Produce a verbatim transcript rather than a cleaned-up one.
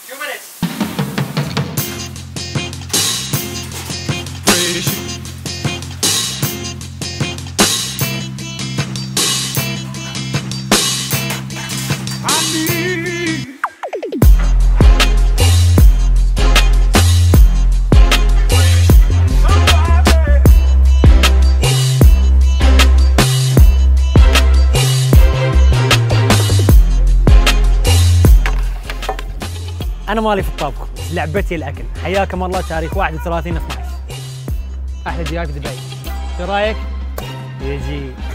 two minutes. أنا مالي في الطبخ، لعبتي الأكل. حياكم الله تاريخ واحد وثلاثين اثناشر. أحلى دياك دبي. شو رأيك؟ يجي